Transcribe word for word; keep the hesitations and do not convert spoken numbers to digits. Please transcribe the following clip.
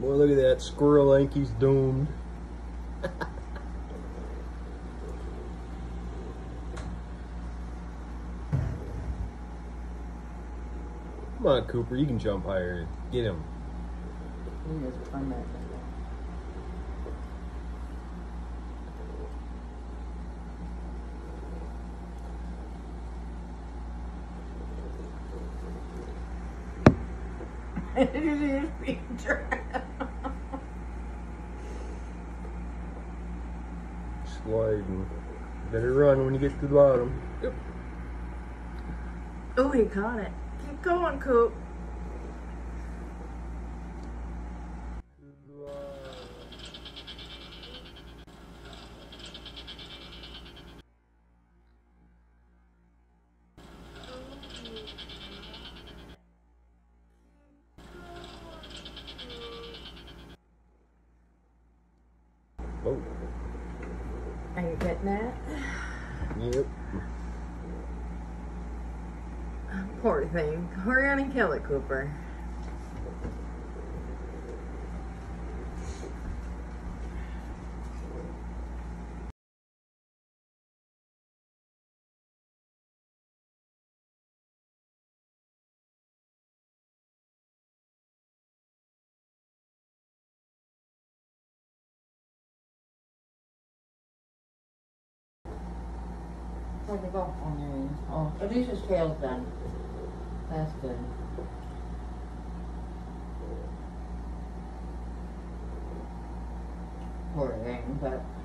Boy, look at that. Squirrel Yankee's doomed. Come on, Cooper. You can jump higher. Get him. He just find that. He's being trapped. Sliding. Better run when you get to the bottom. Yep. Oh, he caught it. Keep going, Coop. Oh. Are you getting that? Yep. Poor thing. We're gonna kill it, Cooper. Where'd they go? Oh, there he is. Oh, at least his tail's done. That's good. Poor thing, but